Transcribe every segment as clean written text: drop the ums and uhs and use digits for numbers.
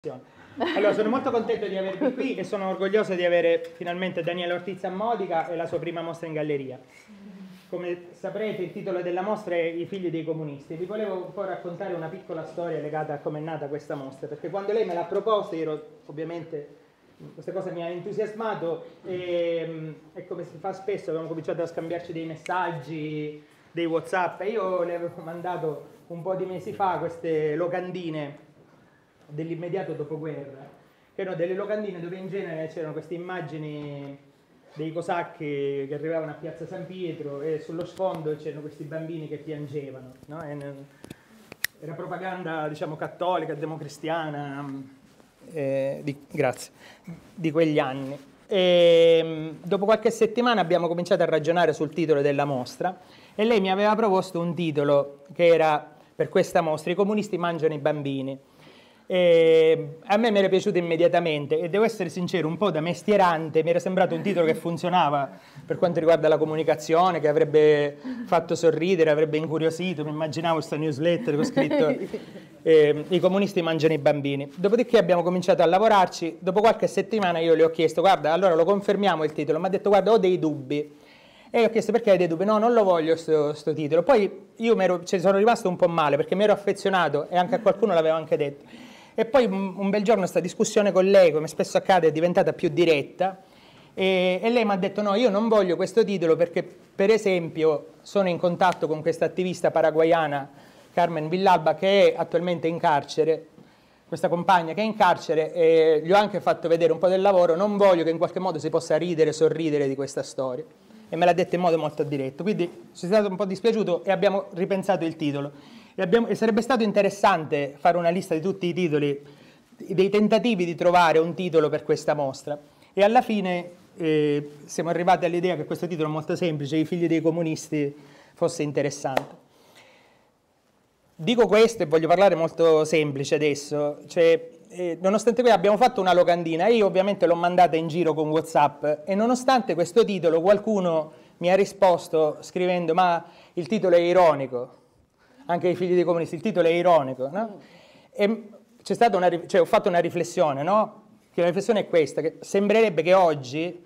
Allora, sono molto contento di avervi qui e sono orgoglioso di avere finalmente Daniele Ortiz a Modica e la sua prima mostra in galleria. Come saprete, il titolo della mostra è I figli dei comunisti. Vi volevo un po' raccontare una piccola storia legata a come è nata questa mostra, perché quando lei me l'ha proposta, ovviamente questa cosa mi ha entusiasmato e come si fa spesso, abbiamo cominciato a scambiarci dei messaggi, dei WhatsApp, e io le avevo mandato un po' di mesi fa queste locandine dell'immediato dopoguerra, che erano delle locandine dove in genere c'erano queste immagini dei cosacchi che arrivavano a Piazza San Pietro e sullo sfondo c'erano questi bambini che piangevano, no? Era propaganda, diciamo, cattolica, democristiana, grazie, di quegli anni. E, dopo qualche settimana abbiamo cominciato a ragionare sul titolo della mostra e lei mi aveva proposto un titolo che era per questa mostra: I comunisti mangiano i bambini. E a me mi era piaciuto immediatamente e devo essere sincero, un po' da mestierante mi era sembrato un titolo che funzionava per quanto riguarda la comunicazione, che avrebbe fatto sorridere, avrebbe incuriosito. Mi immaginavo questa newsletter con scritto I comunisti mangiano i bambini. Dopodiché abbiamo cominciato a lavorarci. Dopo qualche settimana io le ho chiesto: guarda, allora lo confermiamo il titolo? Mi ha detto: guarda, ho dei dubbi. E ho chiesto: perché hai dei dubbi? No, non lo voglio sto titolo. Poi io sono rimasto un po' male perché mi ero affezionato e anche a qualcuno l'avevo anche detto. E poi un bel giorno questa discussione con lei, come spesso accade, è diventata più diretta e lei mi ha detto: no, io non voglio questo titolo perché, per esempio, sono in contatto con questa attivista paraguayana, Carmen Villalba, che è attualmente in carcere, questa compagna che è in carcere, e gli ho anche fatto vedere un po' del lavoro, non voglio che in qualche modo si possa ridere, sorridere di questa storia. E me l'ha detto in modo molto diretto, quindi sono stato un po' dispiaciuto e abbiamo ripensato il titolo. E sarebbe stato interessante fare una lista di tutti i titoli, dei tentativi di trovare un titolo per questa mostra. E alla fine siamo arrivati all'idea che questo titolo molto semplice, I figli dei comunisti, fosse interessante. Dico questo e voglio parlare molto semplice adesso. Nonostante questo abbiamo fatto una locandina e io ovviamente l'ho mandata in giro con WhatsApp e nonostante questo titolo qualcuno mi ha risposto scrivendo: ma il titolo è ironico. Anche I figli dei comunisti, il titolo è ironico, no? E c'è stata ho fatto una riflessione, no? Che la riflessione è questa: che sembrerebbe che oggi,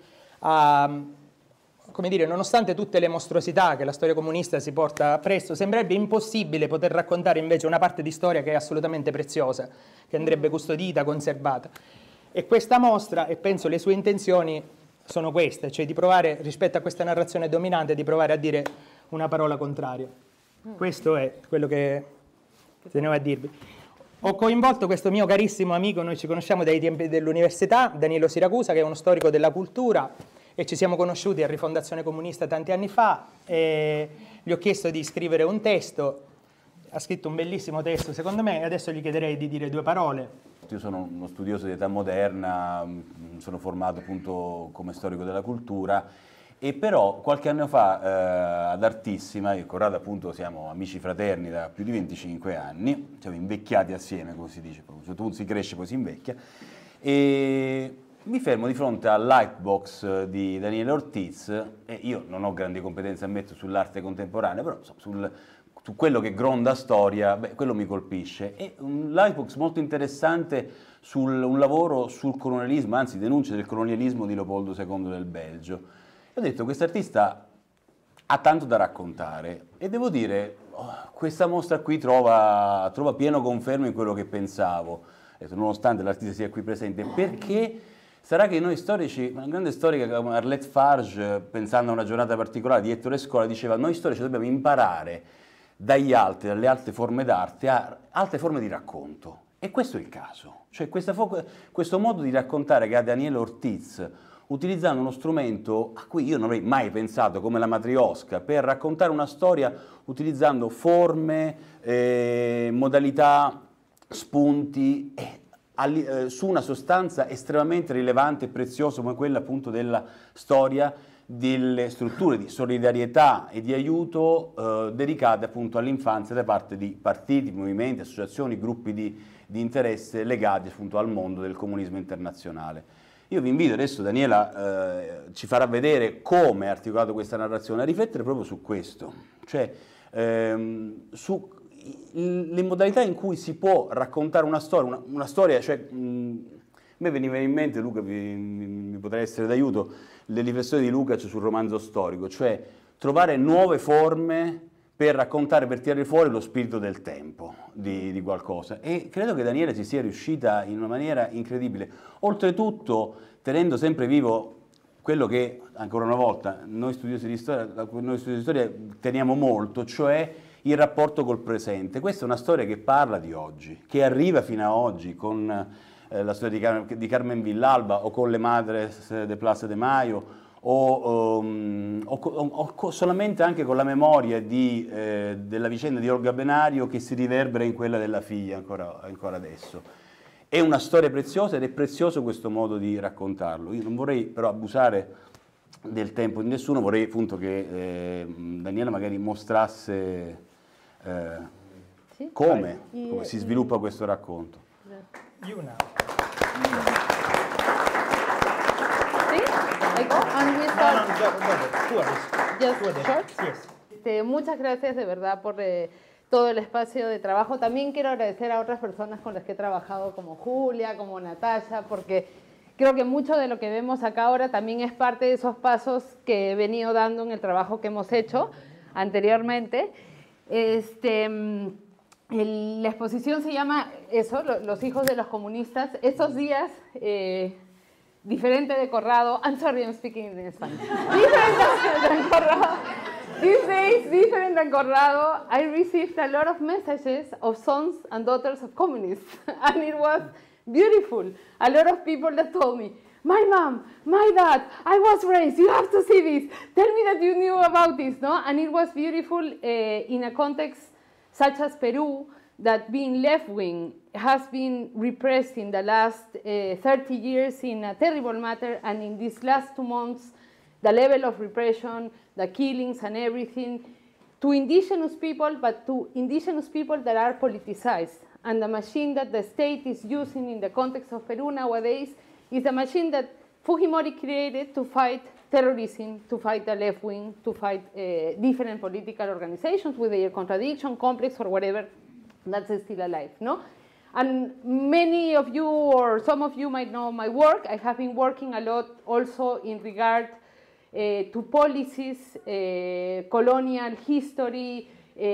come dire, nonostante tutte le mostruosità che la storia comunista si porta appresso, sembrerebbe impossibile poter raccontare invece una parte di storia che è assolutamente preziosa, che andrebbe custodita, conservata. E questa mostra, e penso le sue intenzioni, sono queste, cioè di provare, rispetto a questa narrazione dominante, di provare a dire una parola contraria. Questo è quello che tenevo a dirvi. Ho coinvolto questo mio carissimo amico, noi ci conosciamo dai tempi dell'università, Danilo Siracusa, che è uno storico della cultura, e ci siamo conosciuti a Rifondazione Comunista tanti anni fa, e gli ho chiesto di scrivere un testo, ha scritto un bellissimo testo secondo me, e adesso gli chiederei di dire due parole. Io sono uno studioso di età moderna, sono formato appunto come storico della cultura, e però qualche anno fa ad Artissima, io e Corrado appunto siamo amici fraterni da più di 25 anni, siamo invecchiati assieme, come si dice, a un certo punto si cresce poi si invecchia, e mi fermo di fronte al Lightbox di Daniele Ortiz, e io non ho grandi competenze, ammetto, sull'arte contemporanea, però su quello che gronda storia, quello mi colpisce. È un Lightbox molto interessante un lavoro sul colonialismo, anzi denunce del colonialismo di Leopoldo II del Belgio. Ho detto: quest'artista ha tanto da raccontare e devo dire, questa mostra qui trova pieno confermo in quello che pensavo. Ho detto, nonostante l'artista sia qui presente, perché sarà che noi storici, una grande storica come Arlette Farge, pensando a una giornata particolare di Ettore Scola, diceva: noi storici dobbiamo imparare dagli altri, dalle altre forme d'arte, a altre forme di racconto. E questo è il caso. Cioè questo modo di raccontare che ha Daniele Ortiz, utilizzando uno strumento a cui io non avrei mai pensato, come la matriosca, per raccontare una storia utilizzando forme, modalità, spunti, su una sostanza estremamente rilevante e preziosa come quella appunto della storia, delle strutture di solidarietà e di aiuto dedicate appunto all'infanzia da parte di partiti, movimenti, associazioni, gruppi di interesse legati appunto al mondo del comunismo internazionale. Io vi invito adesso, Daniela ci farà vedere come è articolato questa narrazione, a riflettere proprio su questo, cioè su le modalità in cui si può raccontare una storia, cioè, a me veniva in mente, Luca mi potrà essere d'aiuto, le riflessioni di Lukács sul romanzo storico, cioè trovare nuove forme per raccontare, per tirare fuori lo spirito del tempo di qualcosa. E credo che Daniele ci sia riuscita in una maniera incredibile. Oltretutto, tenendo sempre vivo quello che, ancora una volta, noi studiosi di storia teniamo molto, cioè il rapporto col presente. Questa è una storia che parla di oggi, che arriva fino a oggi con la storia di Carmen Villalba o con le Madres de Plaza de Mayo, o solamente anche con la memoria della vicenda di Olga Benario che si riverbera in quella della figlia ancora adesso. È una storia preziosa ed è prezioso questo modo di raccontarlo. Io non vorrei però abusare del tempo di nessuno, vorrei appunto che Daniela magari mostrasse come si sviluppa questo racconto. Muchas gracias de verdad por todo el espacio de trabajo. También quiero agradecer a otras personas con las que he trabajado, como Julia, como Natasha, porque creo que mucho de lo que vemos acá ahora también es parte de esos pasos que he venido dando en el trabajo que hemos hecho anteriormente. La exposición se llama eso, Los hijos de los comunistas. Estos días, diferente de Corrado, I'm sorry, I'm speaking in Spanish. Different than Corrado. These days, different than Corrado, I received a lot of messages of sons and daughters of communists, and it was beautiful. A lot of people that told me, my mom, my dad, I was raised, you have to see this, tell me that you knew about this, no? And it was beautiful in a context such as Peru, that being left-wing has been repressed in the last 30 years in a terrible matter, and in these last 2 months, the level of repression, the killings and everything, to indigenous people, but to indigenous people that are politicized. And the machine that the state is using in the context of Peru nowadays is the machine that Fujimori created to fight terrorism, to fight the left wing, to fight different political organizations with their contradiction, complex, or whatever, that's still alive, no? And many of you, or some of you might know my work. I have been working a lot also in regard to policies, colonial history,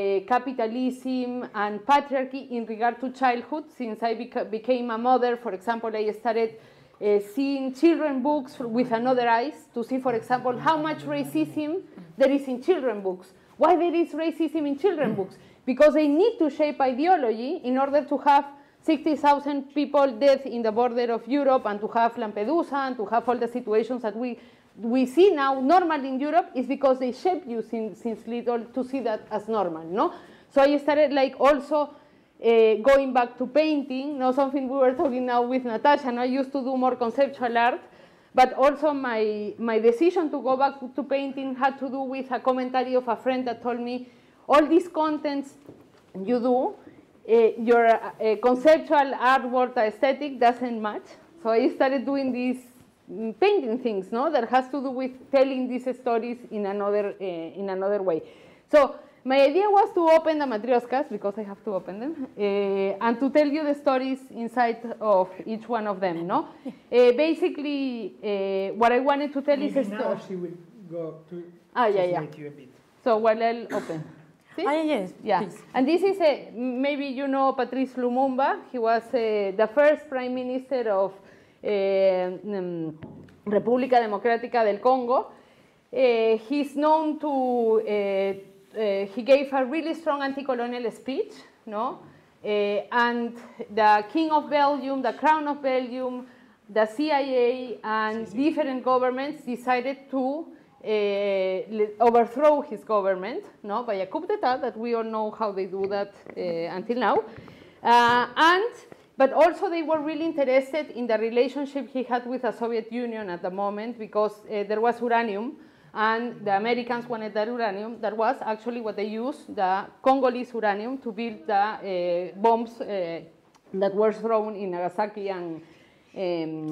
capitalism, and patriarchy in regard to childhood. Since I became a mother, for example, I started seeing children books with another eyes to see, for example, how much racism there is in children books. Why there is racism in children books? Because they need to shape ideology in order to have 60,000 people dead in the border of Europe, and to have Lampedusa, and to have all the situations that we see now normal in Europe, is because they shape you since little to see that as normal, no? So I started like also going back to painting, no, something we were talking now with Natasha, and I used to do more conceptual art, but also my decision to go back to painting had to do with a commentary of a friend that told me, all these contents you do, your conceptual artwork aesthetic doesn't match. So I started doing these painting things, no, that has to do with telling these stories in another way. So my idea was to open the matrioskas, because I have to open them, and to tell you the stories inside of each one of them, no? Basically, what I wanted to tell is a story. Now she will go to you a bit. So while I'll open. See? Yes, yeah. please. And this is maybe you know Patrice Lumumba. He was the first prime minister of República Democrática del Congo. He's known to, he gave a really strong anti-colonial speech, no? And the King of Belgium, the Crown of Belgium, the CIA, and different governments decided to overthrow his government, no, by a coup d'etat, that we all know how they do that until now. But also they were really interested in the relationship he had with the Soviet Union at the moment, because there was uranium, and the Americans wanted that uranium. That was actually what they used, the Congolese uranium, to build the bombs that were thrown in Nagasaki and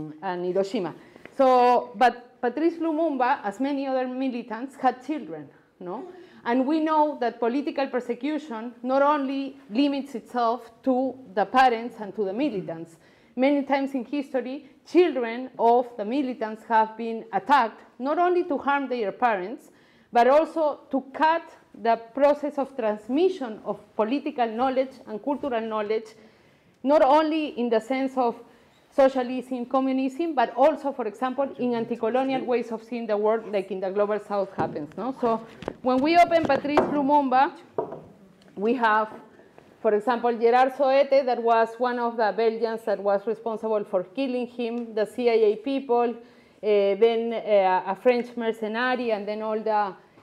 Hiroshima. So, but Patrice Lumumba, as many other militants, had children, no? And we know that political persecution not only limits itself to the parents and to the militants. Many times in history, children of the militants have been attacked, not only to harm their parents, but also to cut the process of transmission of political knowledge and cultural knowledge, not only in the sense of socialism, communism, but also, for example, in anti-colonial ways of seeing the world, like in the Global South happens. No? So when we open Patrice Lumumba, we have, for example, Gerard Soete, that was one of the Belgians that was responsible for killing him, the CIA people, then a French mercenary, and then all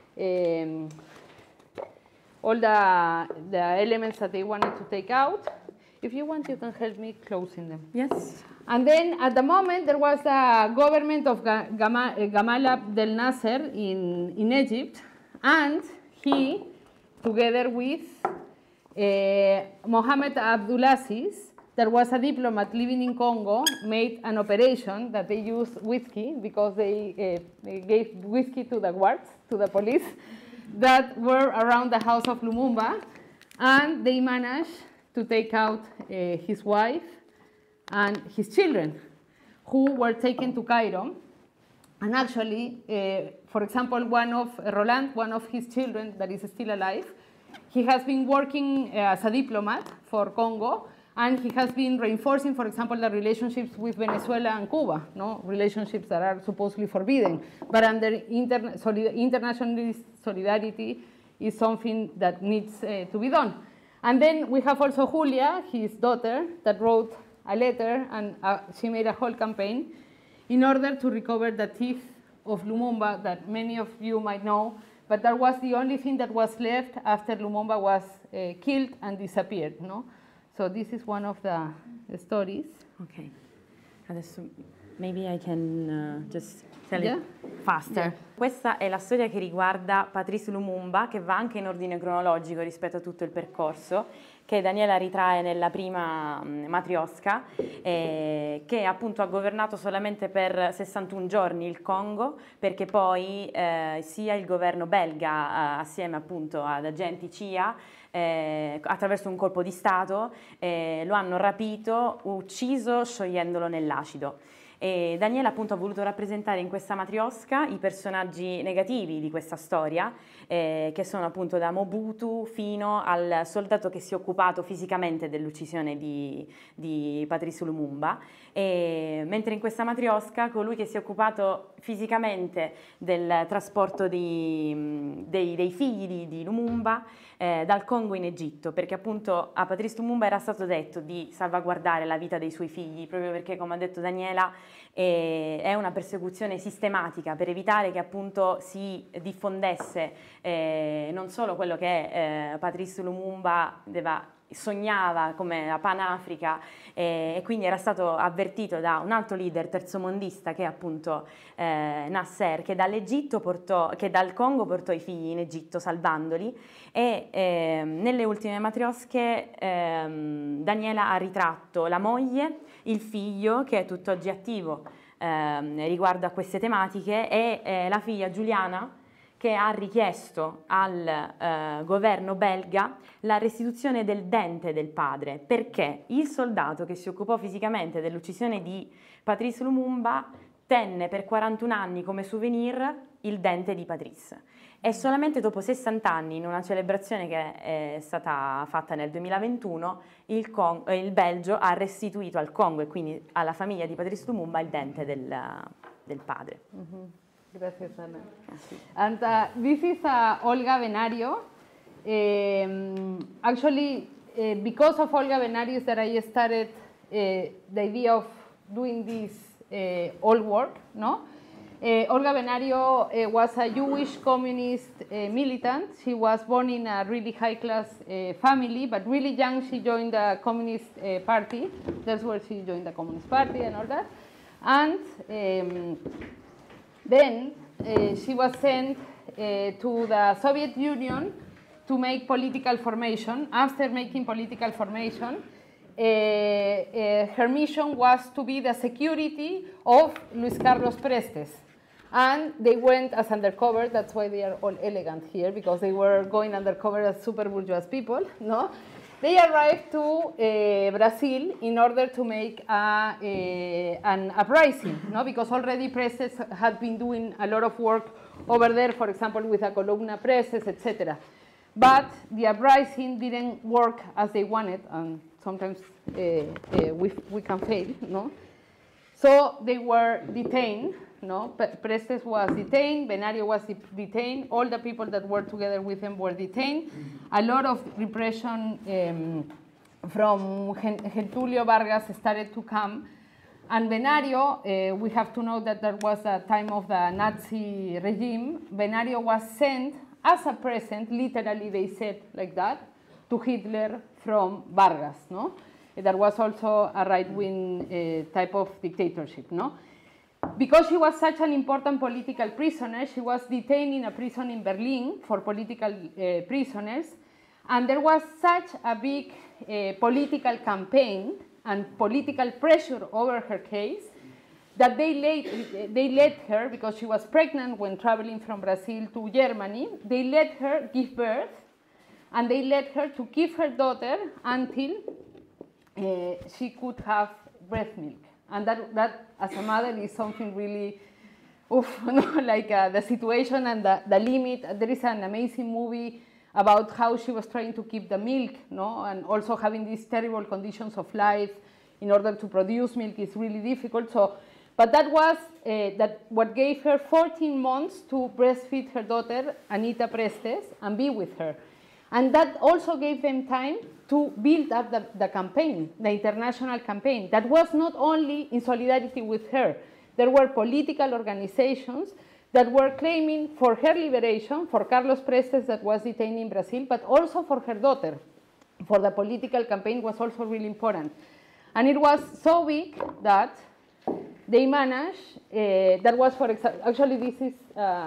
the elements that they wanted to take out. If you want, you can help me closing them. Yes. And then at the moment, there was the government of Gamal Abdel Nasser in Egypt, and he, together with Mohamed Abdulaziz, that was a diplomat living in Congo, made an operation that they used whiskey because they gave whiskey to the guards, to the police, that were around the house of Lumumba, and they managed to take out his wife and his children, who were taken to Cairo. And actually, for example, Roland, one of his children that is still alive, he has been working as a diplomat for Congo, and he has been reinforcing, for example, the relationships with Venezuela and Cuba, no? Relationships that are supposedly forbidden. But under international solidarity is something that needs to be done. And then we have also Julia, his daughter, that wrote a letter, and she made a whole campaign in order to recover the teeth of Lumumba that many of you might know, but that was the only thing that was left after Lumumba was killed and disappeared. No? So this is one of the stories. Ok, adesso maybe I can just tell it faster. Yeah. Questa è la storia che riguarda Patrice Lumumba, che va anche in ordine cronologico rispetto a tutto il percorso, che Daniela ritrae nella prima Matrioska, che appunto ha governato solamente per 61 giorni il Congo, perché poi sia il governo belga, assieme appunto ad agenti CIA, attraverso un colpo di Stato, lo hanno rapito, ucciso, sciogliendolo nell'acido. E Daniela appunto ha voluto rappresentare in questa matriosca i personaggi negativi di questa storia, che sono appunto da Mobutu fino al soldato che si è occupato fisicamente dell'uccisione di Patrice Lumumba, mentre in questa matriosca colui che si è occupato fisicamente del trasporto dei figli di Lumumba dal Congo in Egitto, perché appunto a Patrice Lumumba era stato detto di salvaguardare la vita dei suoi figli, proprio perché, come ha detto Daniela, è una persecuzione sistematica per evitare che appunto si diffondesse non solo quello che Patrice Lumumba sognava come la Panafrica, e quindi era stato avvertito da un altro leader terzomondista, che è appunto Nasser, che dal Congo portò i figli in Egitto salvandoli, e nelle ultime matriosche Daniela ha ritratto la moglie, il figlio, che è tutt'oggi attivo riguardo a queste tematiche, e la figlia Giuliana, che ha richiesto al governo belga la restituzione del dente del padre, perché il soldato che si occupò fisicamente dell'uccisione di Patrice Lumumba tenne per 41 anni come souvenir il dente di Patrice. E solamente dopo 60 anni, in una celebrazione che è stata fatta nel 2021, il Belgio ha restituito al Congo e quindi alla famiglia di Patrice Lumumba il dente del padre. Mm-hmm. Gracias, Ana. And this is Olga Benario. Actually, because of Olga Benario, that I started the idea of doing this old work. No, Olga Benario was a Jewish communist militant. She was born in a really high-class family, but really young she joined the Communist Party. That's where she joined the Communist Party and all that. And then she was sent to the Soviet Union to make political formation. After making political formation, her mission was to be the security of Luis Carlos Prestes. And they went as undercover, that's why they are all elegant here, because they were going undercover as super bourgeois people, no? They arrived to Brazil in order to make an uprising, no? Because already presses had been doing a lot of work over there, for example, with a columna presses, etc. But the uprising didn't work as they wanted, and sometimes we can fail, no? So they were detained, no? Prestes was detained, Benario was detained, all the people that were together with them were detained. A lot of repression from Getulio Vargas started to come. And Benario, we have to know that there was a time of the Nazi regime. Benario was sent as a present, literally they said like that, to Hitler from Vargas, no? That was also a right-wing type of dictatorship, no? Because she was such an important political prisoner, she was detained in a prison in Berlin for political prisoners, and there was such a big political campaign and political pressure over her case that they let her, because she was pregnant when traveling from Brazil to Germany, they let her give birth, and they let her to keep her daughter until she could have breast milk. And that as a mother, is something really, oof, no, like the situation and the limit. There is an amazing movie about how she was trying to keep the milk, no, and also having these terrible conditions of life in order to produce milk is really difficult. So, but that was what gave her 14 months to breastfeed her daughter, Anita Prestes, and be with her. And that also gave them time to build up the campaign, the international campaign, that was not only in solidarity with her. There were political organizations that were claiming for her liberation, for Carlos Prestes that was detained in Brazil, but also for her daughter. For the political campaign was also really important. And it was so big that they managed, that was for example, actually this is,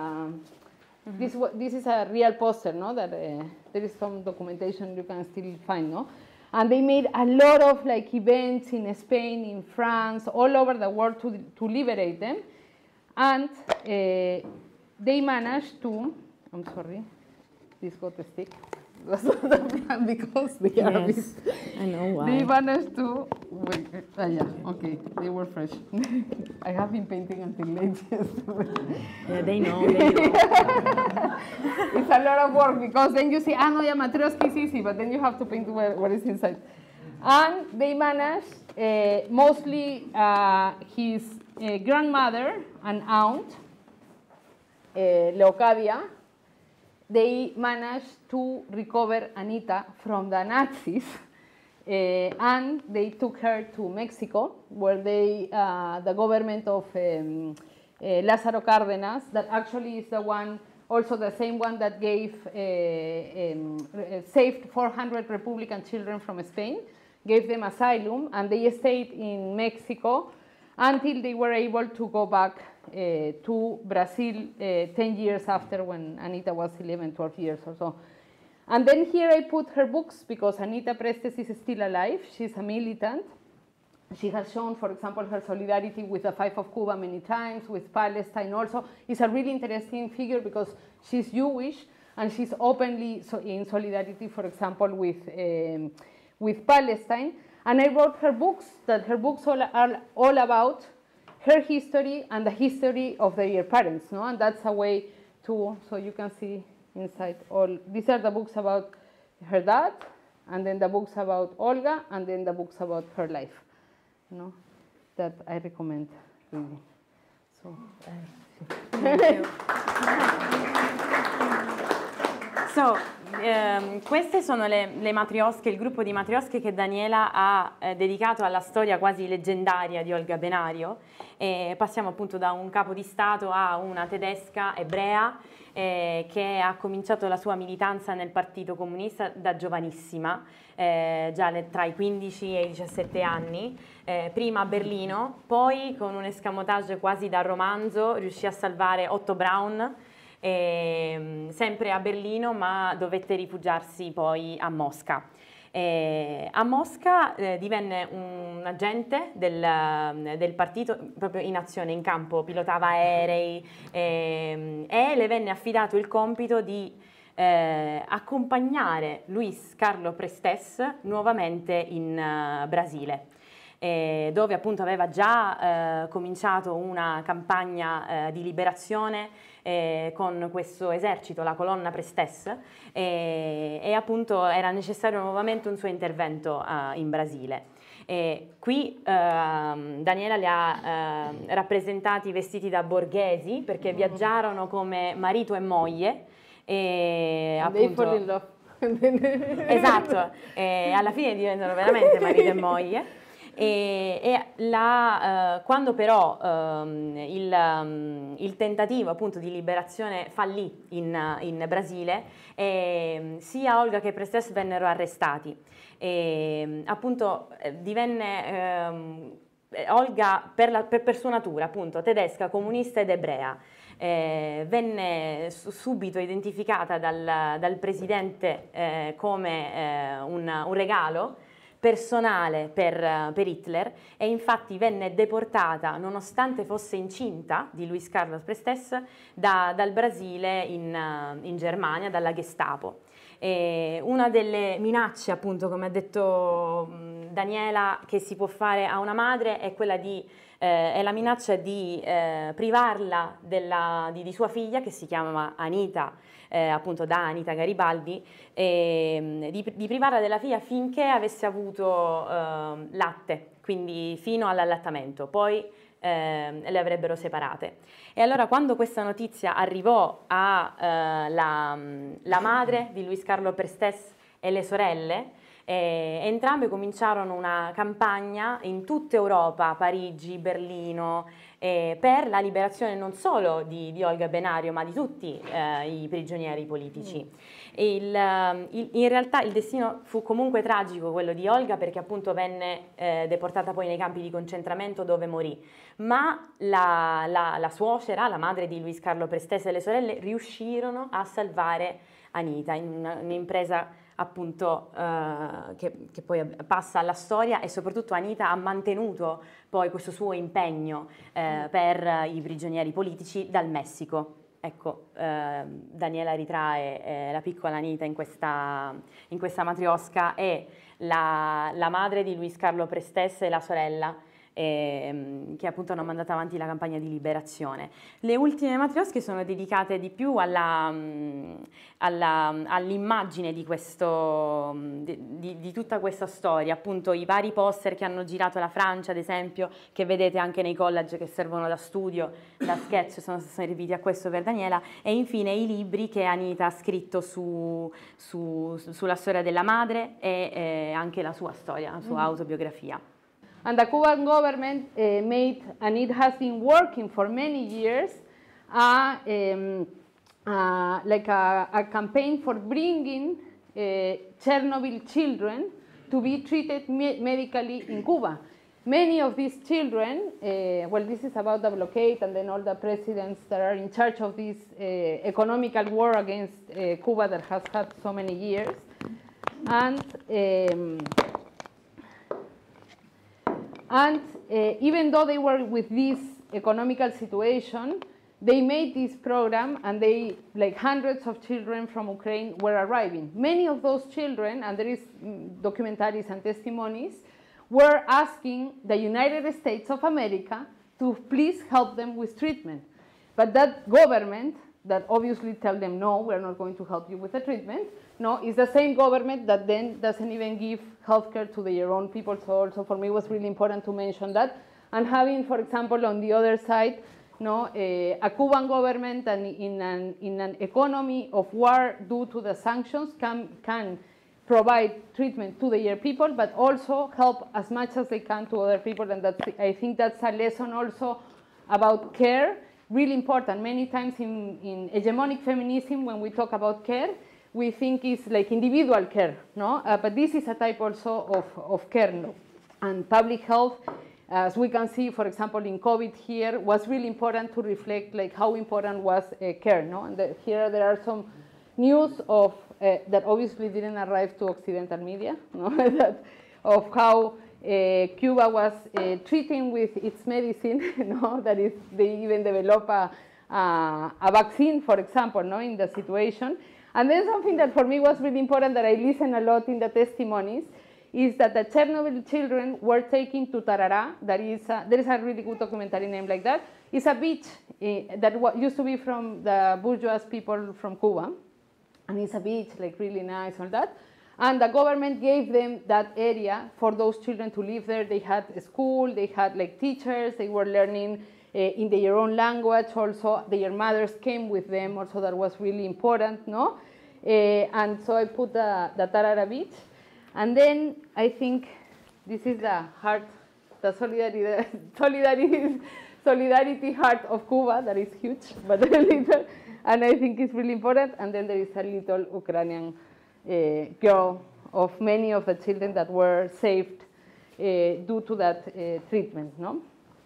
this is a real poster, no? That there is some documentation you can still find, no? And they made a lot of like events in Spain, in France, all over the world to liberate them. And they managed to, I'm sorry, this got a stick. That's not the plan because they are Yes, I know why. They managed to, wait, yeah, okay, they were fresh. I have been painting until late yesterday. Yeah, they know, they know. It's a lot of work because then you see, no, yeah, Matryoshka is easy, but then you have to paint what is inside. And they managed, mostly his grandmother and aunt, Leocadia, they managed to recover Anita from the Nazis, and they took her to Mexico, where the government of Lázaro Cárdenas, that actually is the one, also the same one that gave, saved 400 Republican children from Spain, gave them asylum, and they stayed in Mexico until they were able to go back to Brazil 10 years after, when Anita was 11, 12 years or so. And then here I put her books because Anita Prestes is still alive. She's a militant. She has shown, for example, her solidarity with the Five of Cuba many times, with Palestine also. It's a really interesting figure because she's Jewish and she's openly in solidarity, for example, with Palestine. And I wrote her books, that her books are all about her history and the history of their parents, no? And that's a way to, so you can see inside all, these are the books about her dad, and then the books about Olga, and then the books about her life, no? That I recommend reading. So, Thank you. So, queste sono le matriosche, il gruppo di matriosche che Daniela ha dedicato alla storia quasi leggendaria di Olga Benario. Passiamo appunto da un capo di Stato a una tedesca ebrea che ha cominciato la sua militanza nel Partito Comunista da giovanissima, già tra i 15 e i 17 anni, prima a Berlino, poi con un escamotage quasi da romanzo riuscì a salvare Otto Braun, sempre a Berlino, ma dovette rifugiarsi poi a Mosca. A Mosca divenne un agente del partito proprio in azione, in campo, pilotava aerei e le venne affidato il compito di accompagnare Luis Carlos Prestes nuovamente in Brasile, dove appunto aveva già cominciato una campagna di liberazione con questo esercito, la colonna Prestes, e appunto era necessario nuovamente un suo intervento in Brasile. Qui Daniela li ha rappresentati vestiti da borghesi, perché viaggiarono come marito e moglie. Appunto, esatto, alla fine diventano veramente marito e moglie. Quando però il tentativo appunto di liberazione fallì in Brasile, sia Olga che Prestes vennero arrestati. Appunto divenne Olga per sua natura appunto tedesca, comunista ed ebrea. Venne subito identificata dal presidente come un regalo personale per Hitler, e infatti venne deportata, nonostante fosse incinta di Luis Carlos Prestes, dal Brasile in Germania, dalla Gestapo. Una delle minacce, appunto, come ha detto Daniela, che si può fare a una madre è quella è la minaccia di privarla di sua figlia, che si chiama Anita, appunto da Anita Garibaldi, di privarla della figlia finché avesse avuto latte, quindi fino all'allattamento, poi le avrebbero separate. E allora quando questa notizia arrivò alla madre di Luis Carlos Prestes e le sorelle, entrambe cominciarono una campagna in tutta Europa, Parigi, Berlino, per la liberazione non solo di Olga Benario, ma di tutti i prigionieri politici. In realtà il destino fu comunque tragico, quello di Olga, perché appunto venne deportata poi nei campi di concentramento, dove morì, ma la suocera, la madre di Luis Carlos Prestes e le sorelle riuscirono a salvare Anita in un'impresa appunto che poi passa alla storia, e soprattutto Anita ha mantenuto poi questo suo impegno per i prigionieri politici dal Messico. Ecco, Daniela ritrae la piccola Anita in questa matriosca, e la madre di Luis Carlos Prestes e la sorella che appunto hanno mandato avanti la campagna di liberazione. Le ultime matriosche sono dedicate di più all'immagine di tutta questa storia, appunto i vari poster che hanno girato la Francia, ad esempio, che vedete anche nei college che servono da studio, da sketch, sono serviti a questo per Daniela, e infine i libri che Anita ha scritto sulla storia della madre e anche la sua storia, la sua autobiografia. And the Cuban government made, and it has been working for many years, like a campaign for bringing Chernobyl children to be treated medically in Cuba. Many of these children, well, this is about the blockade and then all the presidents that are in charge of this economical war against Cuba that has had so many years. And even though they were with this economical situation, they made this program, and like hundreds of children from Ukraine were arriving. Many of those children, and there is documentaries and testimonies, were asking the United States of America to please help them with treatment. But that government that obviously tell them, no, we're not going to help you with the treatment, no, is the same government that then doesn't even give healthcare to their own people. So also for me it was really important to mention that. And having, for example, on the other side, a Cuban government and in an economy of war due to the sanctions can provide treatment to their people, but also help as much as they can to other people. And I think that's a lesson also about care, really important. Many times in hegemonic feminism, when we talk about care, we think it's like individual care, no? But this is a type also of care, no? And public health, as we can see, for example, in COVID here, was really important to reflect like how important was care, no? And here there are some news of that obviously didn't arrive to Occidental media, no? Of how Cuba was treating with its medicine, no? That is, they even develop a vaccine, for example, no? In the situation. And then something that for me was really important that I listened a lot in the testimonies is that the Chernobyl children were taken to Tarará. That is, there is a really good documentary name like that. It's a beach that used to be from the bourgeois people from Cuba. And it's a beach, like really nice and all that. And the government gave them that area for those children to live there. They had a school, they had like teachers, they were learning in their own language also. Their mothers came with them also, that was really important, no? And so I put the Tarara beach. And then I think this is the heart, the solidarity heart of Cuba, that is huge, but a little, and I think it's really important. And then there is a little Ukrainian girl of many of the children that were saved due to that treatment, no?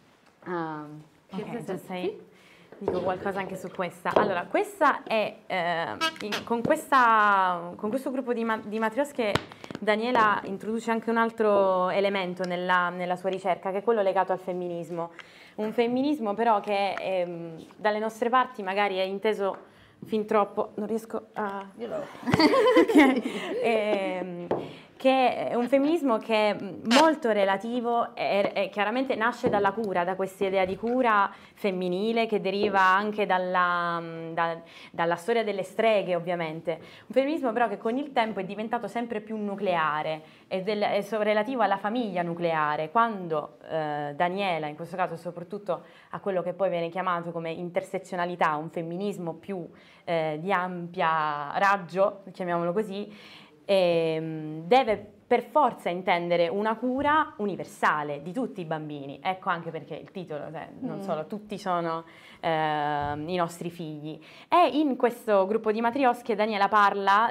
Dico qualcosa anche su questa. Allora, questa è, con questo gruppo di matriosche Daniela introduce anche un altro elemento nella sua ricerca, che è quello legato al femminismo. Un femminismo però che dalle nostre parti magari è inteso fin troppo, non riesco a... che è un femminismo che è molto relativo e chiaramente nasce dalla cura, da questa idea di cura femminile che deriva anche dalla storia delle streghe, ovviamente. Un femminismo però che con il tempo è diventato sempre più nucleare è relativo alla famiglia nucleare, quando Daniela, in questo caso soprattutto a quello che poi viene chiamato come intersezionalità, un femminismo più di ampia raggio, chiamiamolo così, deve per forza intendere una cura universale di tutti i bambini. Ecco anche perché il titolo, non solo, tutti sono i nostri figli. E in questo gruppo di matriosche Daniela parla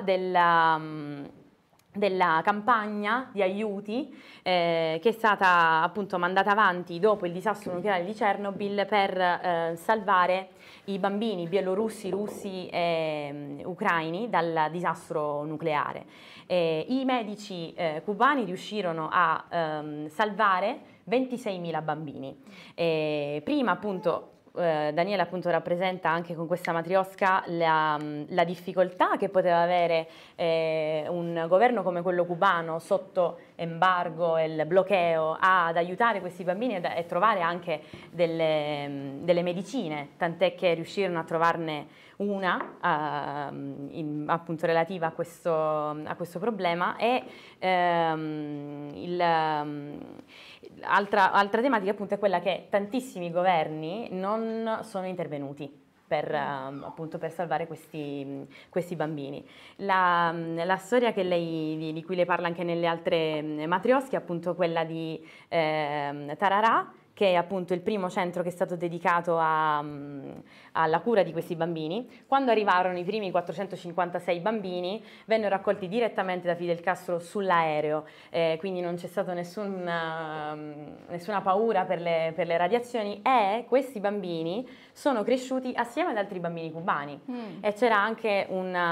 della campagna di aiuti che è stata appunto mandata avanti dopo il disastro nucleare di Chernobyl per salvare i bambini bielorussi, russi e ucraini dal disastro nucleare. I medici cubani riuscirono a salvare 26.000 bambini. Prima appunto Daniela appunto rappresenta anche con questa matriosca la difficoltà che poteva avere un governo come quello cubano sotto embargo e il bloqueo ad aiutare questi bambini e trovare anche delle medicine, tant'è che riuscirono a trovarne una appunto relativa a questo problema. E altra tematica appunto è quella che tantissimi governi non sono intervenuti appunto per salvare questi bambini. La storia di cui lei parla anche nelle altre matriosche è appunto quella di Tarará, che è appunto il primo centro che è stato dedicato alla cura di questi bambini. Quando arrivarono i primi 456 bambini, vennero raccolti direttamente da Fidel Castro sull'aereo, quindi non c'è stata nessuna paura per le radiazioni, e questi bambini sono cresciuti assieme ad altri bambini cubani. E c'era anche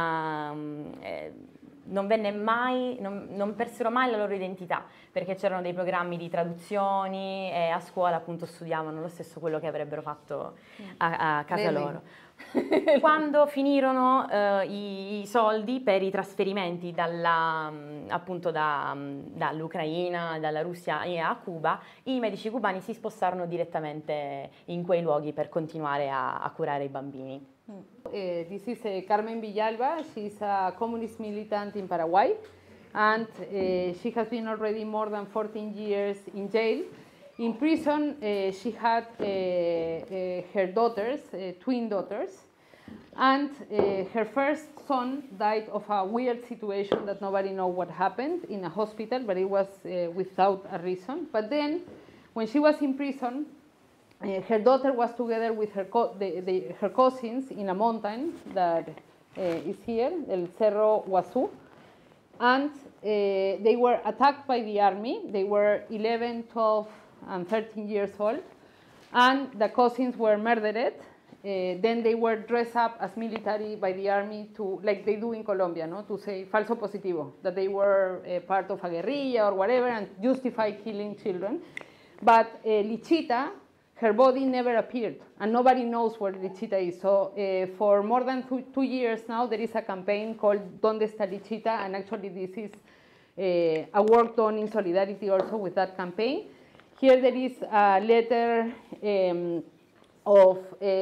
non persero mai la loro identità, perché c'erano dei programmi di traduzioni e a scuola appunto studiavano lo stesso quello che avrebbero fatto a casa loro. Quando finirono i soldi per i trasferimenti appunto dall'Ucraina, dalla Russia a Cuba, i medici cubani si spostarono direttamente in quei luoghi per continuare a curare i bambini. This is Carmen Villalba. She's a communist militant in Paraguay, and she has been already more than 14 years in jail. In prison, she had her daughters, twin daughters, and her first son died of a weird situation that nobody knows what happened in a hospital, but it was without a reason. But then, when she was in prison, her daughter was together with her cousins in a mountain that is here, El Cerro Huazú, and they were attacked by the army. They were 11, 12, and 13 years old, and the cousins were murdered. then they were dressed up as military by the army to, like they do in Colombia, no? To say falso positivo, that they were part of a guerrilla or whatever and justify killing children. But Lichita, her body never appeared, and nobody knows where Lichita is. So for more than 2 years now, there is a campaign called Donde está Lichita, and actually this is a work done in solidarity also with that campaign. Here there is a letter of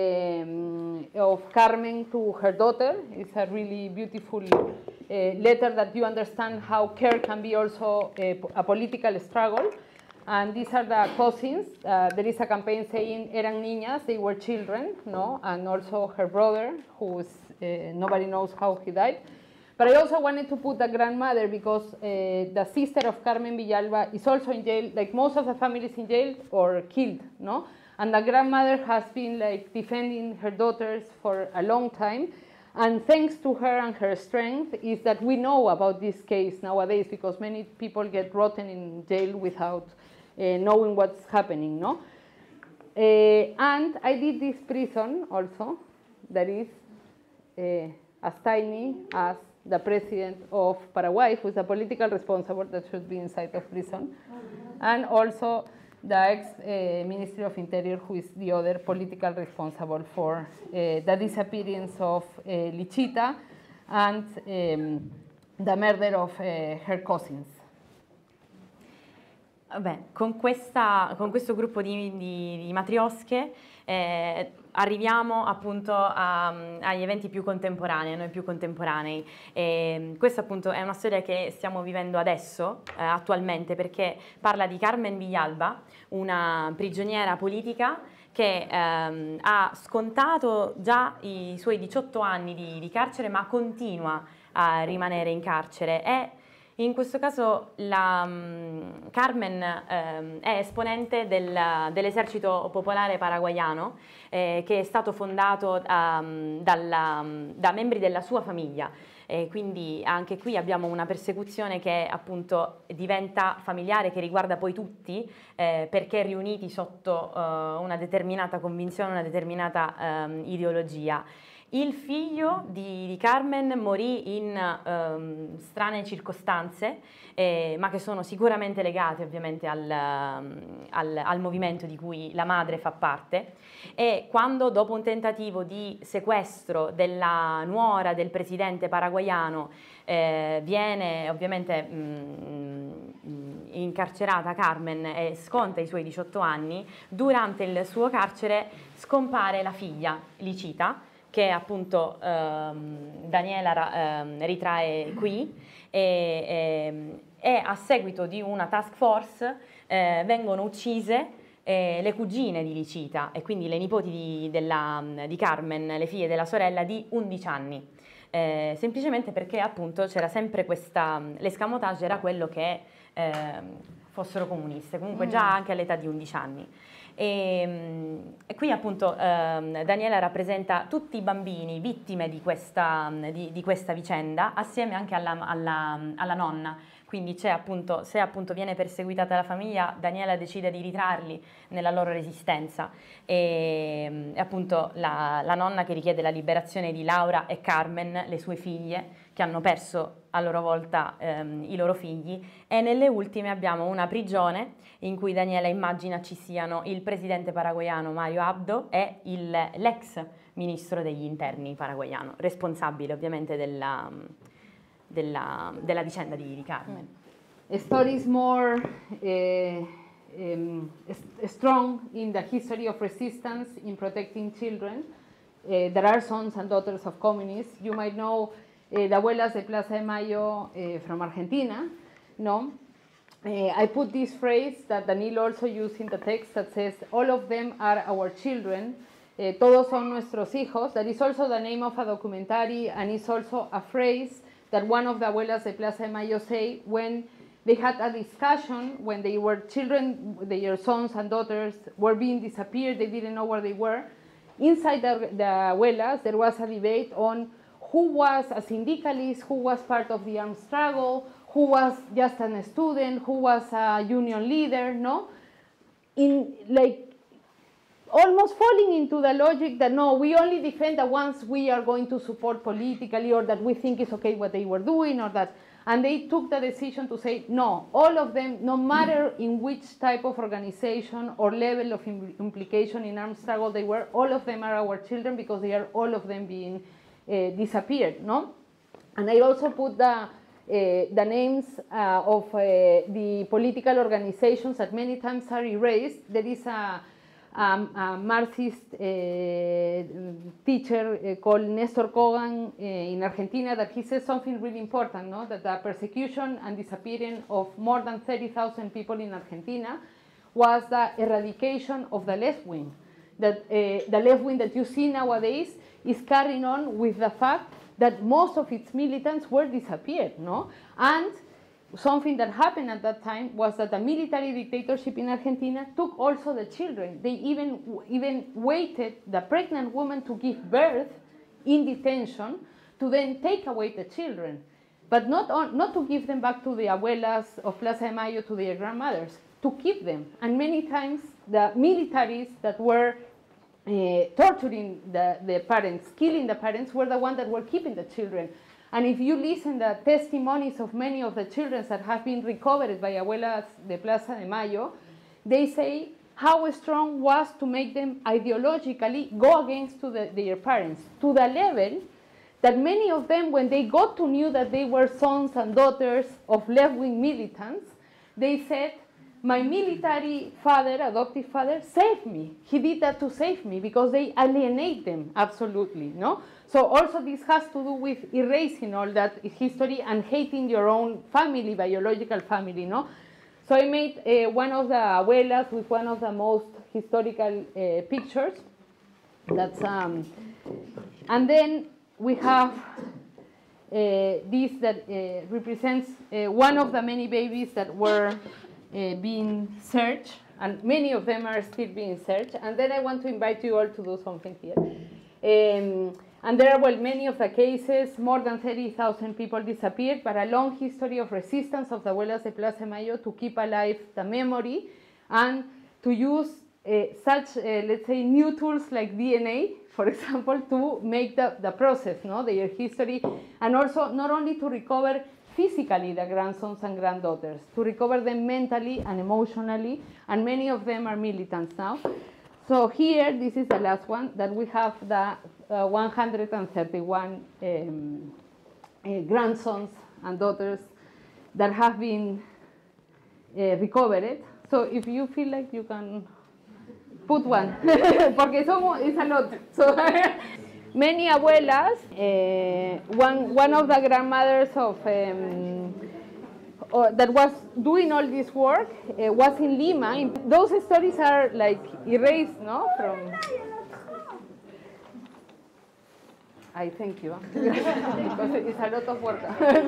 Carmen to her daughter. It's a really beautiful letter that you understand how care can be also a political struggle. And these are the cousins. There is a campaign saying eran niñas, they were children, no? And also her brother, who is, nobody knows how he died. But I also wanted to put the grandmother because the sister of Carmen Villalba is also in jail, like most of the families in jail or killed, no? And the grandmother has been like defending her daughters for a long time. And thanks to her and her strength is that we know about this case nowadays because many people get rotten in jail without knowing what's happening, no? And I did this prison also that is as tiny as the president of Paraguay, who is a political responsible that should be inside of prison, and also the ex-Ministry of Interior, who is the other political responsible for the disappearance of Lichita and the murder of her cousins. Beh, con questo gruppo di matriosche arriviamo appunto agli eventi più contemporanei, a noi più contemporanei. Questa appunto è una storia che stiamo vivendo adesso, attualmente, perché parla di Carmen Villalba, una prigioniera politica che ha scontato già i suoi 18 anni di carcere, ma continua a rimanere in carcere. E in questo caso Carmen è esponente dell'esercito popolare paraguayano che è stato fondato da membri della sua famiglia. Quindi anche qui abbiamo una persecuzione che appunto diventa familiare, che riguarda poi tutti, perché riuniti sotto una determinata convinzione, una determinata ideologia. Il figlio di Carmen morì in strane circostanze, ma che sono sicuramente legate ovviamente al movimento di cui la madre fa parte. E quando, dopo un tentativo di sequestro della nuora del presidente paraguayano, viene ovviamente incarcerata Carmen e sconta i suoi 18 anni, durante il suo carcere scompare la figlia Lichita, che appunto Daniela ritrae qui, e a seguito di una task force vengono uccise le cugine di Lichita e quindi le nipoti di Carmen, le figlie della sorella di 11 anni, semplicemente perché appunto c'era sempre l'escamotage era quello che fossero comuniste, comunque già anche all'età di 11 anni. E qui appunto Daniela rappresenta tutti i bambini vittime di questa vicenda, assieme anche alla nonna. Quindi se appunto viene perseguitata la famiglia, Daniela decide di ritrarli nella loro resistenza. E appunto la nonna che richiede la liberazione di Laura e Carmen, le sue figlie, che hanno perso a loro volta i loro figli. E nelle ultime abbiamo una prigione in cui Daniela immagina ci siano il presidente paraguayano Mario Abdo e l'ex ministro degli interni paraguayano, responsabile ovviamente della vicenda di Carmen. A story is more strong in the history of resistance in protecting children. There are sons and daughters of communists. You might know the Abuelas de Plaza de Mayo from Argentina, no? I put this phrase that Danilo also used in the text that says, all of them are our children. Todos son nuestros hijos. That is also the name of a documentary, and it's also a phrase that one of the Abuelas de Plaza de Mayo say when they had a discussion when they were children, their sons and daughters were being disappeared, they didn't know where they were. Inside the Abuelas, there was a debate on who was a syndicalist, who was part of the armed struggle, who was just a student, who was a union leader, no? All almost falling into the logic that no, we only defend the ones we are going to support politically, or that we think is okay what they were doing, or that, and they took the decision to say, no, all of them, no matter in which type of organization or level of implication in armed struggle they were, all of them are our children because they are all of them being disappeared, no? And I also put the names of the political organizations that many times are erased. There is a Marxist teacher called Nestor Kogan in Argentina that he says something really important, no? That the persecution and disappearance of more than 30,000 people in Argentina was the eradication of the left wing. That the left wing that you see nowadays is carrying on with the fact that most of its militants were disappeared, no? And something that happened at that time was that the military dictatorship in Argentina took also the children. They even waited the pregnant woman to give birth in detention to then take away the children. But not to give them back to the abuelas of Plaza de Mayo, to their grandmothers, to keep them. And many times the militaries that were torturing the parents, killing the parents, were the ones that were keeping the children. And if you listen to the testimonies of many of the children that have been recovered by Abuelas de Plaza de Mayo, they say how strong was to make them ideologically go against their parents, to the level that many of them, when they got to know that they were sons and daughters of left-wing militants, they said, my military father, adoptive father, saved me. He did that to save me because they alienate them, absolutely, no? So also this has to do with erasing all that history and hating your own family, biological family, no? So I made one of the abuelas with one of the most historical pictures. That's, and then we have this that represents one of the many babies that were being searched, and many of them are still being searched. And then I want to invite you all to do something here. And there are, well, many of the cases, more than 30,000 people disappeared, but a long history of resistance of the Abuelas de Plaza de Mayo to keep alive the memory and to use such, let's say, new tools like DNA, for example, to make the process, no, their history, and also not only to recover physically the grandsons and granddaughters, to recover them mentally and emotionally, and many of them are militants now. So here, this is the last one, that we have the 131 grandsons and daughters that have been recovered. So if you feel like you can put one, porque it's a lot. So many abuelas, one of the grandmothers of that was doing all this work was in Lima. Those stories are like erased, no, from. I thank you, because it's a lot of work.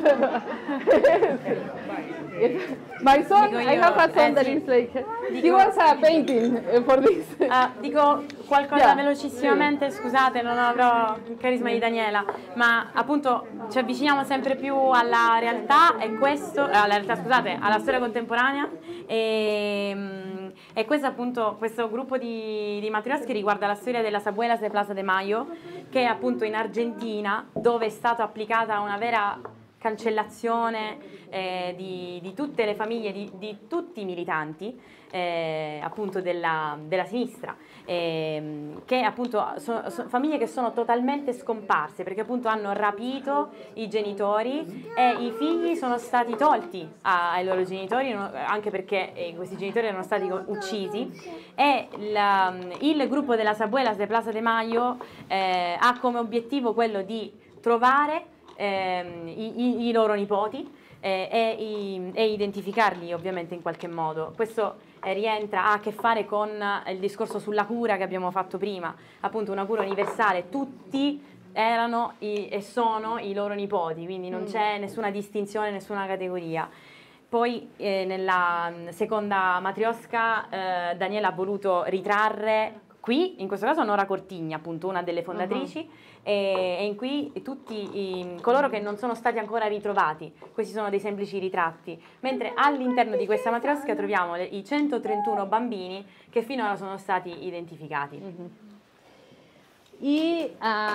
My son, I have a son that is like, he was painting for this. Dico qualcosa velocissimamente, scusate, non avrò il carisma di Daniela, ma appunto ci avviciniamo sempre più alla realtà e questo, alla realtà, scusate, alla storia contemporanea e questo appunto, questo gruppo di matriosche riguarda la storia della Abuelas de Plaza de Mayo, che è appunto in Argentina, dove è stata applicata una vera cancellazione di tutte le famiglie, di tutti i militanti appunto della sinistra, che appunto sono famiglie che sono totalmente scomparse perché appunto hanno rapito i genitori e i figli sono stati tolti ai loro genitori, anche perché questi genitori erano stati uccisi, e il gruppo della Abuelas de Plaza de Mayo ha come obiettivo quello di trovare i loro nipoti e identificarli ovviamente in qualche modo. Questo ha a che fare con il discorso sulla cura che abbiamo fatto prima, appunto una cura universale, tutti erano e sono i loro nipoti, quindi non c'è nessuna distinzione, nessuna categoria. Poi nella seconda matriosca Daniela ha voluto ritrarre qui, in questo caso Nora Cortigna, appunto una delle fondatrici, e in cui tutti coloro che non sono stati ancora ritrovati, questi sono dei semplici ritratti, mentre all'interno di questa matrioska troviamo i 131 bambini che finora sono stati identificati. Y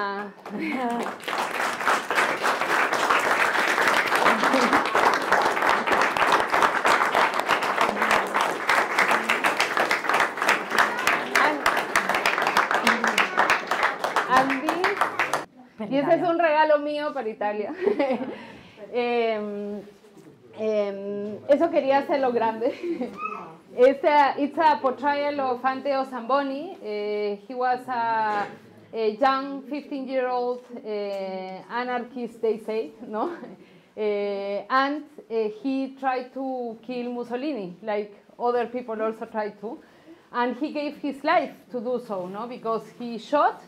y ese es un regalo mío para Italia. Eso quería hacerlo grande. It's a portrayal of Anteo Zamboni. He was a young 15-year-old anarchist, they say, no? And he tried to kill Mussolini, like other people also tried to. And he gave his life to do so, no? Because he shot.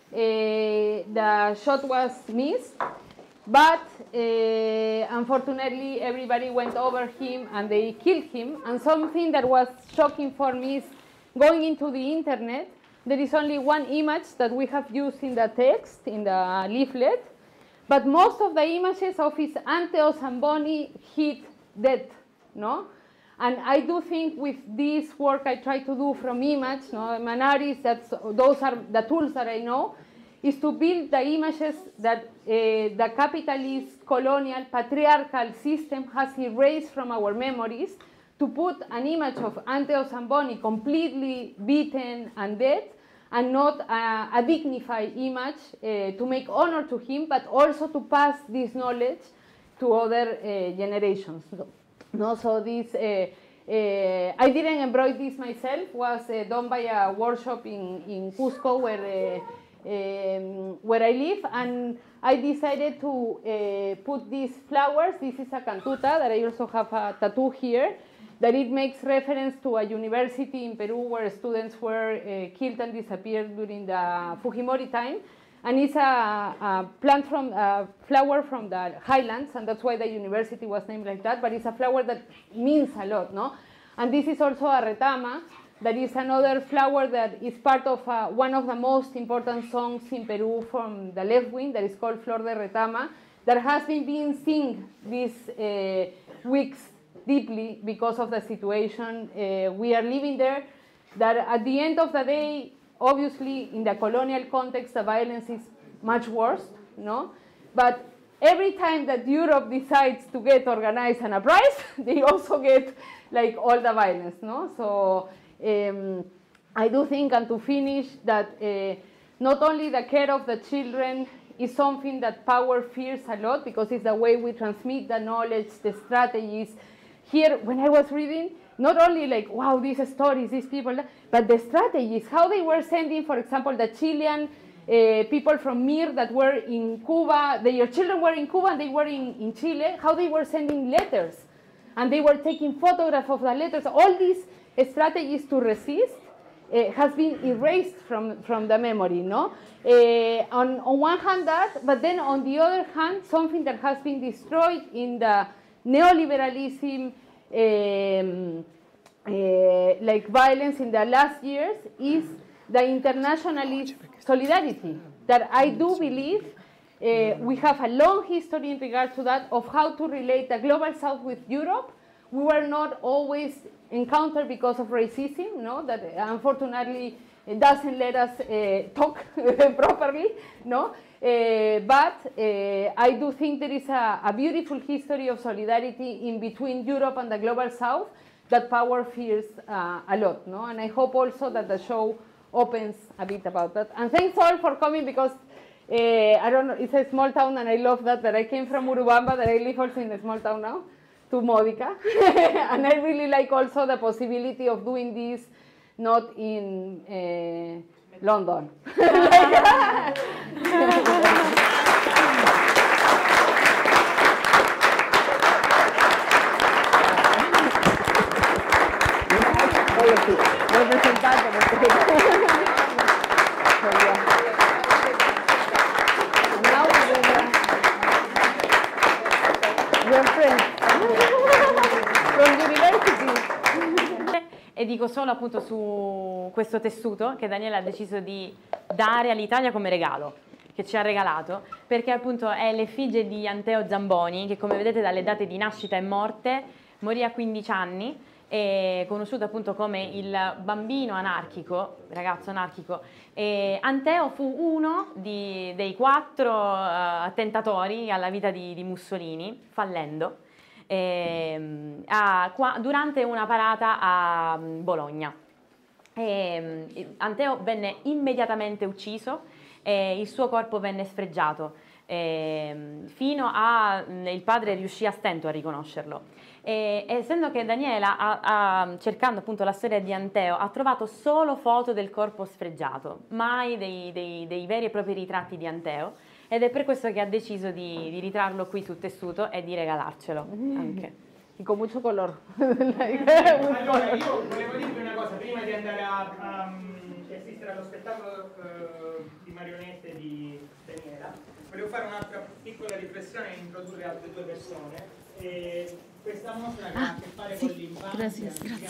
The shot was missed, but unfortunately everybody went over him and they killed him. And something that was shocking for me is going into the internet. There is only one image that we have used in the text, in the leaflet, but most of the images of his Anteo Zamboni hit death, no? And I do think with this work I try to do from image, no, I'm an artist, those are the tools that I know, is to build the images that the capitalist, colonial, patriarchal system has erased from our memories, to put an image of Anteo Zamboni completely beaten and dead, and not a dignified image to make honor to him, but also to pass this knowledge to other generations. No, so this, I didn't embroider this myself, was done by a workshop in Cusco where I live, and I decided to put these flowers. This is a cantuta that I also have a tattoo here, that it makes reference to a university in Peru where students were killed and disappeared during the Fujimori time. And it's a plant from a flower from the highlands, and that's why the university was named like that. But it's a flower that means a lot, no? And this is also a retama, that is another flower that is part of one of the most important songs in Peru from the left wing, that is called Flor de Retama, that has been being sung these weeks deeply because of the situation we are living there. That at the end of the day, obviously, in the colonial context, the violence is much worse, no? But every time that Europe decides to get organized and uprise, they also get like all the violence, no? So I do think, and to finish, that not only the care of the children is something that power fears a lot, because it's the way we transmit the knowledge, the strategies. Here, when I was reading, not only like, wow, these stories, these people, but the strategies, how they were sending, for example, the Chilean people from MIR that were in Cuba, their children were in Cuba and they were in Chile, how they were sending letters. And they were taking photographs of the letters. All these strategies to resist has been erased from the memory, no? On one hand that, but then on the other hand, something that has been destroyed in the neoliberalism, like violence in the last years, is the internationalist solidarity, that I do believe we have a long history in regard to that, of how to relate the global south with Europe. We were not always encountered because of racism, no? That unfortunately it doesn't let us talk properly, no? But I do think there is a beautiful history of solidarity in between Europe and the global south that power fears a lot, no? And I hope also that the show opens a bit about that. And thanks all for coming, because I don't know, it's a small town and I love that I came from Urubamba, that I live also in a small town now, to Modica. And I really like also the possibility of doing this not in London. E dico solo appunto su questo tessuto che Daniela ha deciso di dare all'Italia come regalo, che ci ha regalato, perché appunto è l'effigie di Anteo Zamboni, che come vedete dalle date di nascita e morte morì a 15 anni, è conosciuto appunto come il bambino anarchico, ragazzo anarchico. E Anteo fu uno dei 4 attentatori alla vita di Mussolini, fallendo, durante una parata a Bologna. Anteo venne immediatamente ucciso e il suo corpo venne sfregiato, fino a il padre riuscì a stento a riconoscerlo. Essendo che Daniela, cercando appunto la storia di Anteo, ha trovato solo foto del corpo sfregiato, mai dei veri e propri ritratti di Anteo, ed è per questo che ha deciso di ritrarlo qui sul tessuto e di regalarcelo anche. Y con mucho color. Allora, io volevo dirvi una cosa, prima di andare a assistere allo spettacolo di marionette di Daniela, volevo fare un'altra piccola riflessione e introdurre altre 2 persone. Questa mostra che ha a che fare con l'infanzia,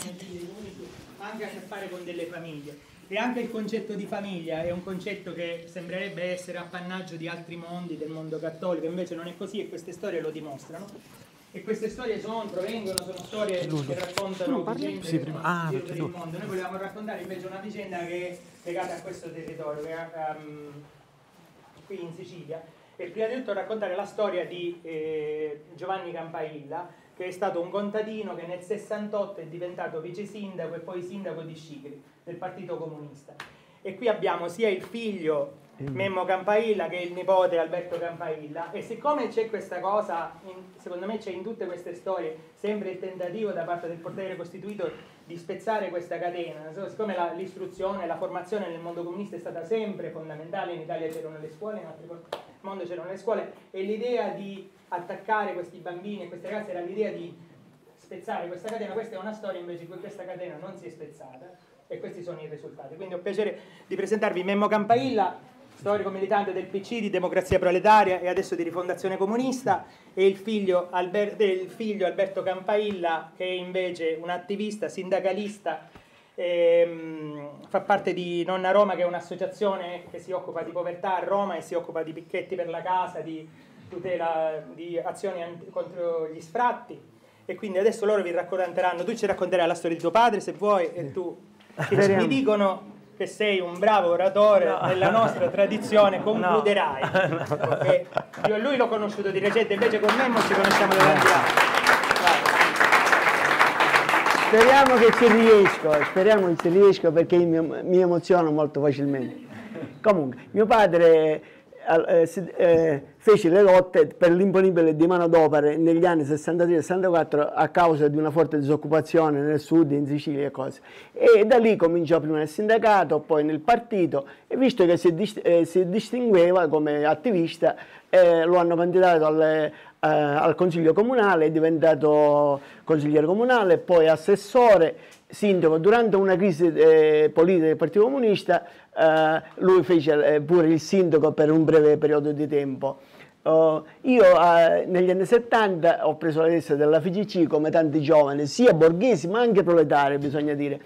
ma anche a che fare con delle famiglie. E anche il concetto di famiglia è un concetto che sembrerebbe essere appannaggio di altri mondi, del mondo cattolico, invece non è così e queste storie lo dimostrano. E queste storie sono storie che raccontano vicende che sono per il mondo. Noi volevamo raccontare invece una vicenda che è legata a questo territorio, che è qui in Sicilia. E prima di tutto raccontare la storia di Giovanni Campailla, che è stato un contadino che nel 68 è diventato vice sindaco e poi sindaco di Scicli, del Partito Comunista. E qui abbiamo sia il figlio Memmo Campailla che il nipote Alberto Campailla, e siccome c'è questa cosa, secondo me c'è in tutte queste storie sempre il tentativo da parte del potere costituito di spezzare questa catena, siccome l'istruzione, la formazione nel mondo comunista è stata sempre fondamentale, in Italia c'erano le scuole, in altri posti del mondo c'erano le scuole, e l'idea di attaccare questi bambini e queste ragazze era l'idea di spezzare questa catena. Questa è una storia invece in cui questa catena non si è spezzata e questi sono i risultati. Quindi ho piacere di presentarvi Memmo Campailla, storico militante del PC, di Democrazia Proletaria e adesso di Rifondazione Comunista, e il figlio Alberto Campailla, che è invece un attivista, sindacalista, fa parte di Nonna Roma, che è un'associazione che si occupa di povertà a Roma e si occupa di picchetti per la casa, di tutela, di azioni contro gli sfratti. E quindi adesso loro vi racconteranno, tu ci racconterai la storia di tuo padre se vuoi, e tu che mi dicono che sei un bravo oratore nella nostra tradizione, concluderai. Perché io e lui l'ho conosciuto di recente, invece con Memmo ci conosciamo da tanti anni. Speriamo che ci riesco perché mi emoziono molto facilmente. Comunque, mio padre fece le lotte per l'imponibile di manodopera negli anni 63-64 a causa di una forte disoccupazione nel sud, in Sicilia e cose. E da lì cominciò prima nel sindacato, poi nel partito, e visto che si distingueva come attivista, lo hanno candidato al consiglio comunale, è diventato consigliere comunale, poi assessore, sindaco. Durante una crisi politica del Partito Comunista lui fece pure il sindaco per un breve periodo di tempo. Io negli anni 70 ho preso la testa della FIGC come tanti giovani, sia borghesi ma anche proletari, bisogna dire.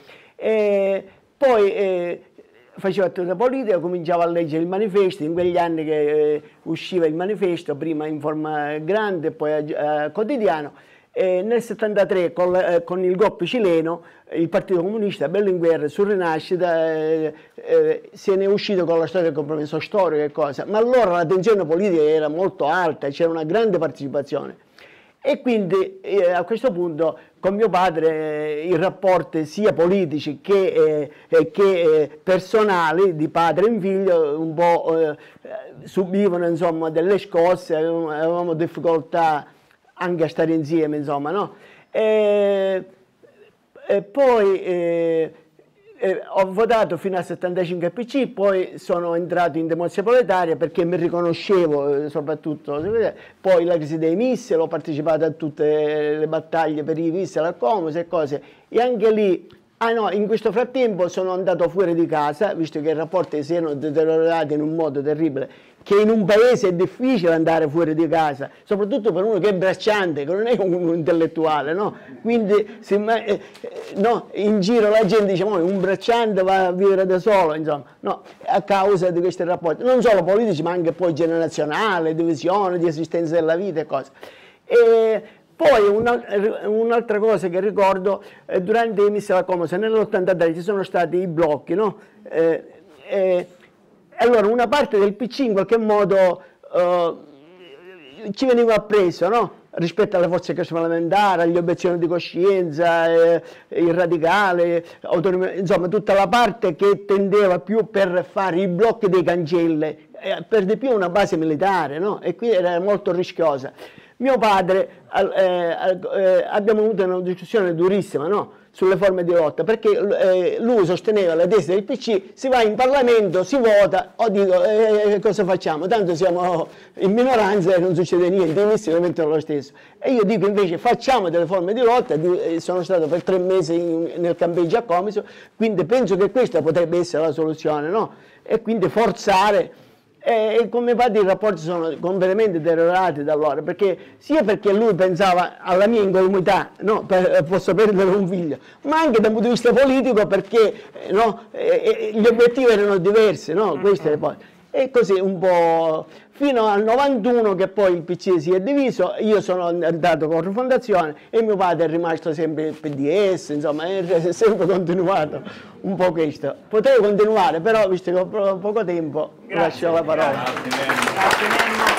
Poi facevo attività politica, cominciavo a leggere il manifesto, in quegli anni che usciva il manifesto, prima in forma grande, poi quotidiano. Nel 73 con il golpe cileno il Partito Comunista, bello in guerra, su Rinascita, se ne è uscito con la storia del compromesso storico e cosa, ma allora la tensione politica era molto alta, c'era una grande partecipazione, e quindi a questo punto con mio padre i rapporti sia politici che personali, di padre in figlio, un po' subivano insomma delle scosse, avevamo difficoltà anche a stare insieme, insomma, no? Poi ho votato fino al 75 PC, poi sono entrato in Democrazia Proletaria perché mi riconoscevo soprattutto, poi la crisi dei missili, ho partecipato a tutte le battaglie per i missili al Comus e cose, e anche lì Ah no, in questo frattempo sono andato fuori di casa, visto che i rapporti si erano deteriorati in un modo terribile, che in un paese è difficile andare fuori di casa, soprattutto per uno che è bracciante, che non è un intellettuale, no? Quindi no, in giro la gente dice, un bracciante va a vivere da solo, insomma, no, a causa di questi rapporti, non solo politici ma anche poi generazionali, divisione, di assistenza della vita e cose. Poi un'altra cosa che ricordo, durante i missili a Comosa nell'83 ci sono stati i blocchi, no? Allora una parte del PC in qualche modo ci veniva appreso, no? Rispetto alle forze parlamentari, alle obiezioni di coscienza, il radicale, autonomia, insomma tutta la parte che tendeva più per fare i blocchi dei cancelli, per di più una base militare, no? E qui era molto rischiosa. Mio padre, abbiamo avuto una discussione durissima, no? Sulle forme di lotta, perché lui sosteneva la tesi del PC, si va in Parlamento, si vota, cosa facciamo? Tanto siamo in minoranza e non succede niente, i missili diventano lo stesso. E io dico invece facciamo delle forme di lotta, sono stato per 3 mesi nel campeggio a Comiso, quindi penso che questa potrebbe essere la soluzione, no? E quindi forzare. E come padre i rapporti sono completamente deteriorati da allora, sia perché lui pensava alla mia incolumità, no? Posso perdere un figlio, ma anche dal punto di vista politico perché no? Gli obiettivi erano diversi, no? E così un po' fino al 91 che poi il PC si è diviso, io sono andato con Rifondazione e mio padre è rimasto sempre il PDS, insomma è sempre continuato un po' questo. Potevo continuare, però visto che ho poco tempo, lascio la parola. Grazie Nenno.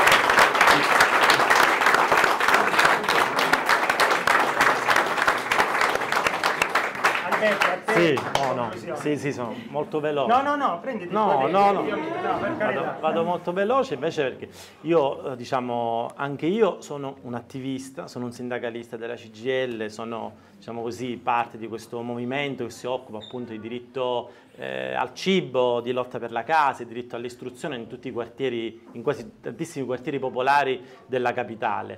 Sì, sono molto veloce. No, prenditi. Vado molto veloce invece perché io, diciamo, anche io sono un attivista, sono un sindacalista della CGIL, sono, diciamo così, parte di questo movimento che si occupa appunto di diritto al cibo, di lotta per la casa, di diritto all'istruzione in tutti i quartieri, in quasi tantissimi quartieri popolari della capitale.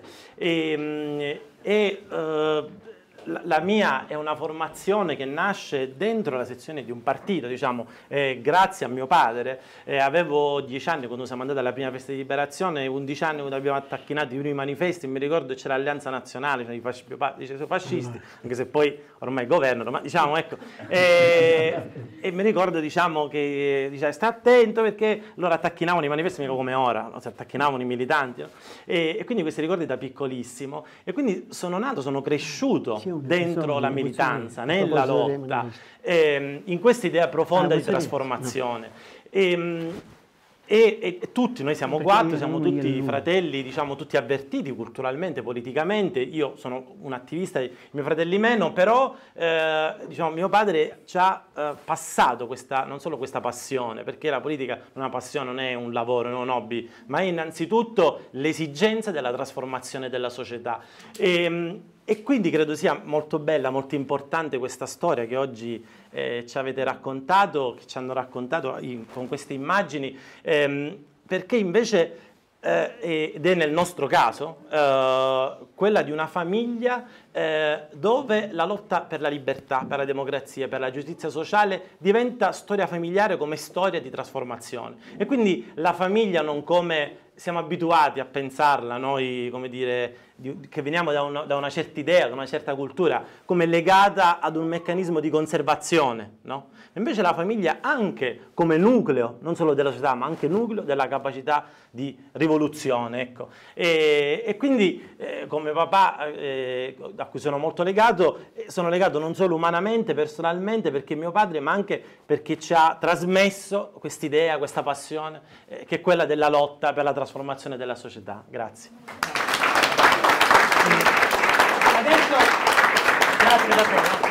La mia è una formazione che nasce dentro la sezione di un partito, diciamo, grazie a mio padre. Avevo 10 anni quando siamo andati alla prima festa di liberazione, 11 anni quando abbiamo attacchinato i primi manifesti, mi ricordo c'era l'Alleanza Nazionale, cioè mio padre dice sono fascisti, anche se poi ormai governano, ma diciamo ecco, e mi ricordo diciamo che diceva sta attento perché loro attacchinavano i manifesti mica come ora, no? Si attacchinavano i militanti, no? E quindi questi ricordi da piccolissimo, e quindi sono nato, sono cresciuto dentro la militanza, nella lotta, in questa idea profonda di trasformazione. E tutti, noi siamo 4, siamo tutti fratelli, diciamo tutti avvertiti culturalmente, politicamente. Io sono un attivista, i miei fratelli meno, però diciamo, mio padre ci ha passato non solo questa passione, perché la politica non è una passione, non è un lavoro, non è un hobby, ma è innanzitutto l'esigenza della trasformazione della società. E quindi credo sia molto bella, molto importante questa storia che oggi ci avete raccontato, che ci hanno raccontato con queste immagini, perché invece, ed è nel nostro caso, quella di una famiglia dove la lotta per la libertà, per la democrazia, per la giustizia sociale diventa storia familiare come storia di trasformazione. E quindi la famiglia non come siamo abituati a pensarla noi, come dire, che veniamo da una certa idea, da una certa cultura, come legata ad un meccanismo di conservazione, no? Invece la famiglia anche come nucleo, non solo della società, ma anche nucleo della capacità di rivoluzione, ecco. E quindi come papà, a cui sono molto legato, sono legato non solo umanamente, personalmente, perché mio padre, ma anche perché ci ha trasmesso quest'idea, questa passione, che è quella della lotta per la trasformazione della società. Grazie. Adesso, grazie davvero.